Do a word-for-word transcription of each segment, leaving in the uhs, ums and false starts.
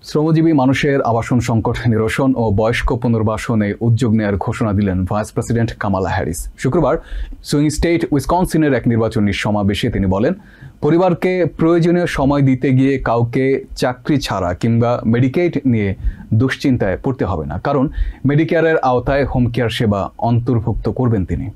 শ্রমজীবী মানুষের আবাসন সংকট নিরসন ও বয়স্ক পুনর্বাসনে উদ্যোগ নেওয়ার ঘোষণা দিলেন ভাইস প্রেসিডেন্ট কামালা হ্যারিস। শুক্রবার সুইং স্টেট উইসকনসিনের এক নির্বাচনী সমাবেশে তিনি বলেন, পরিবারকে প্রয়োজনীয় সময় দিতে গিয়ে কাউকে চাকরি ছাড়া কিংবা মেডিকেড নিয়ে দুশ্চিন্তায় পড়তে হবে না, কারণ মেডিকেয়ারের আওতায় হোম কেয়ার সেবা অন্তর্ভুক্ত করবেন তিনি।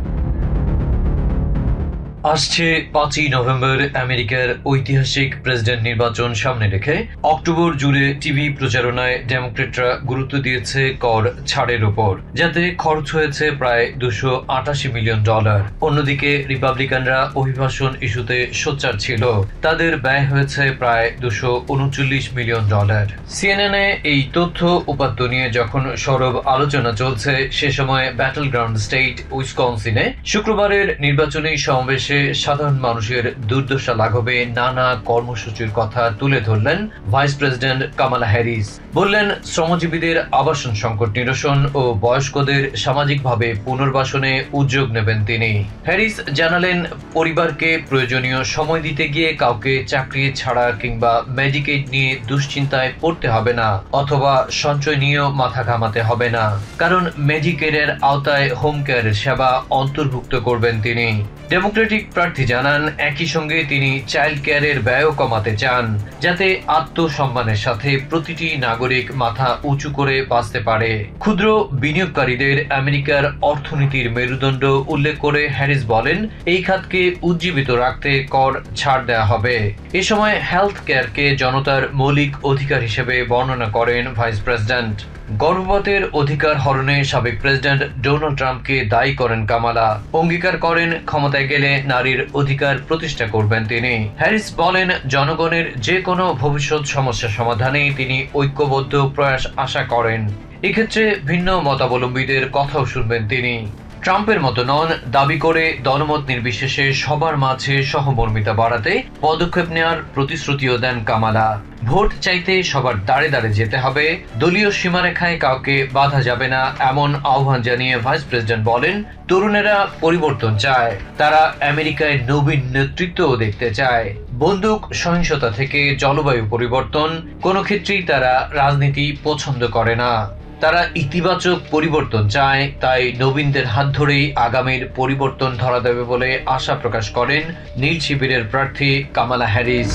আসছে পাঁচই নভেম্বর আমেরিকার ঐতিহাসিক প্রেসিডেন্ট নির্বাচন সামনে রেখে অক্টোবর জুড়ে টিভি প্রচারণায় ডেমোক্রেটরা গুরুত্ব দিয়েছে কর ছাড়ের উপর, যাতে খরচ হয়েছে প্রায় দুশো আটাশি মিলিয়ন ডলার। অন্যদিকে রিপাবলিকানরা অভিবাসন ইস্যুতে সোচ্চার ছিল, তাদের ব্যয় হয়েছে প্রায় দুশো উনচল্লিশ মিলিয়ন ডলার। সিএনএনে এই তথ্য উপাত্ত নিয়ে যখন সরব আলোচনা চলছে, সে সময় ব্যাটল গ্রাউন্ড স্টেট উইসকনসিনে শুক্রবারের নির্বাচনী সমাবেশ সাধারণ মানুষের দুর্দশা লাঘবে নানা কর্মসূচির কথা তুলে ধরলেন ভাইস প্রেসিডেন্ট কামালা হ্যারিস। বললেন, শ্রমজীবীদের আবাসন সংকট নিরসন ও বয়স্কদের সামাজিকভাবে পুনর্বাসনে উদ্যোগ নেবেন তিনি। হ্যারিস জানালেন, পরিবারকে প্রয়োজনীয় সময় দিতে গিয়ে কাউকে চাকরি ছাড়া কিংবা মেডিকেড নিয়ে দুশ্চিন্তায় পড়তে হবে না, অথবা সঞ্চয় নিয়েও মাথা ঘামাতে হবে না, কারণ মেডিকেডের আওতায় হোম কেয়ারের সেবা অন্তর্ভুক্ত করবেন তিনি। ডেমোক্রেটিক প্রার্থী জানান, একই সঙ্গে তিনি চাইল্ড কেয়ারের ব্যয়ও কমাতে চান, যাতে আত্মসম্মানের সাথে প্রতিটি নাগরিক মাথা উঁচু করে বাঁচতে পারে। ক্ষুদ্র বিনিয়োগকারীদের আমেরিকার অর্থনীতির মেরুদণ্ড উল্লেখ করে হ্যারিস বলেন, এই খাতকে উজ্জীবিত রাখতে কর ছাড় দেওয়া হবে। এ সময় হেলথ কেয়ারকে জনতার মৌলিক অধিকার হিসেবে বর্ণনা করেন ভাইস প্রেসিডেন্ট। গর্ভপাতের অধিকার হরণে সাবেক প্রেসিডেন্ট ডোনাল্ড ট্রাম্পকে দায়ী করেন কামালা। অঙ্গীকার করেন, ক্ষমতায় গেলে নারীর অধিকার প্রতিষ্ঠা করবেন তিনি। হ্যারিস বলেন, জনগণের যে কোনো ভবিষ্যৎ সমস্যা সমাধানে তিনি ঐক্যবদ্ধ প্রয়াস আশা করেন। এক্ষেত্রে ভিন্ন মতাবলম্বীদের কথাও শুনবেন তিনি। ট্রাম্পের মতো নন, দাবি করে দলমত নির্বিশেষে সবার মাঝে সহমর্মিতা বাড়াতে পদক্ষেপ নেওয়ার প্রতিশ্রুতিও দেন কামালা। ভোট চাইতে সবার দাঁড়ে দাঁড়ে যেতে হবে, দলীয় সীমারেখায় কাউকে বাধা যাবে না, এমন আহ্বান জানিয়ে ভাইস প্রেসিডেন্ট বলেন, তরুণেরা পরিবর্তন চায়, তারা আমেরিকায় নবীন নেতৃত্বও দেখতে চায়। বন্দুক সহিংসতা থেকে জলবায়ু পরিবর্তন, কোনো ক্ষেত্রেই তারা রাজনীতি পছন্দ করে না। তারা ইতিবাচক পরিবর্তন চায়, তাই নবীনদের হাত ধরেই আগামীর পরিবর্তন ধরা দেবে বলে আশা প্রকাশ করেন নীল শিবিরের প্রার্থী Kamala Harris.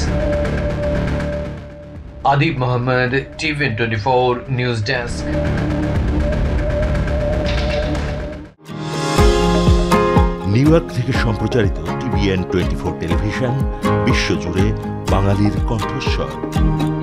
Adib Mohammad, TVN twenty four news desk. New York থেকে সম্প্রচারিত টিবিএন টোয়েন্টি ফোর টেলিভিশন বিশ্বজুড়ে বাঙালির কণ্ঠস্বর।